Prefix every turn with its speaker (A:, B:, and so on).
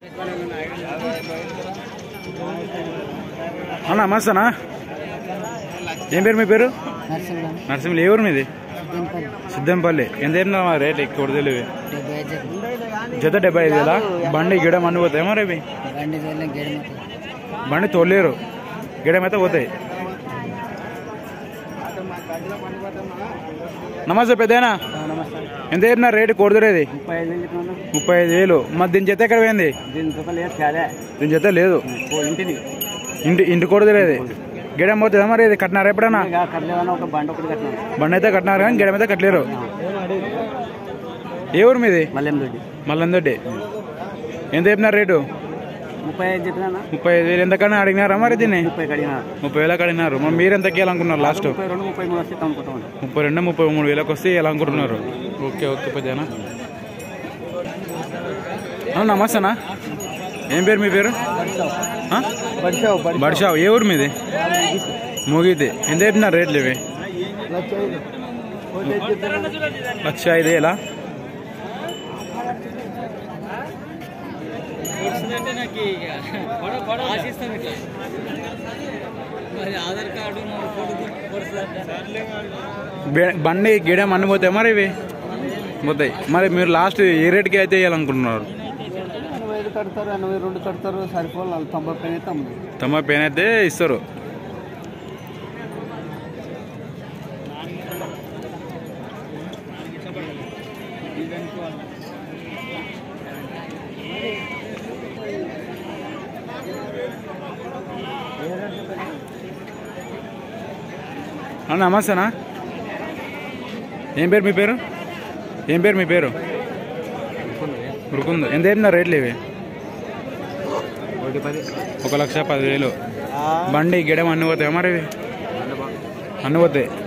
A: నమస్తేనా, ఏం పేరు మీ పేరు? నరసింహులు. ఏ ఊరు మీది? సిద్ధంపల్లి. ఎంత రేట్ ఎక్కువ తెలివి? జత 75,000. బండి గిడ మన్ను పోతాయి మరి అవి? బండి తోలేరు, గిడమైతే పోతాయి. నమస్తే పెద్దనా, ఎంత చెప్పిన రేటు కొడుతురేది? 35,000. మరి దీని జత ఎక్కడ పోయింది? దీని జత లేదు, ఇంటి కొడుతురేది. గిడం పోతుందా మరి? ఇది కట్టినారా ఎప్పుడన్నా? బండి అయితే కట్టినారు కానీ గిడం అయితే కట్టలేరు. ఏ ఊరు మీది? మల్లందొడ్డి. ఎంత చెప్పినారు రేటు? 35,000. ఎంతకన్నా అడిగినారా మరి దీన్ని? 30,000 అడిగినారు. మరి మీరు ఎంత ఇవ్వాలనుకున్నారు లాస్ట్? 32-33,000 వస్తే ఇవ్వాలనుకుంటున్నారు. ఓకే ఓకే పెద్దనా. నమస్తేనా, ఏం పేరు మీ పేరు? బడ్షావ్. ఏ ఊరు మీది? మోగితే. ఎంత చెప్పినారు రేట్లు ఇవి? 1,05,000. బండి గిడం అన్ని పోతాయి మరి ఇవి? పోతాయి. మరి మీరు లాస్ట్ ఏ రేట్కి అయితే వేయాలనుకుంటున్నారు?
B: 85 కడతారు, 82 కడతారు, సరిపోవాలి. 90
A: పైన అయితే ఇస్తారు. నమస్తేనా, ఏం పేరు మీ పేరు? ఏం పేరు మీ పేరు? ఉరుకుందు. ఎంత చెప్పిన రేట్లు ఇవి? 1,10,000. బండి గిడం అన్ని పోతాయి మరి ఇవి? అన్ని పోతాయి.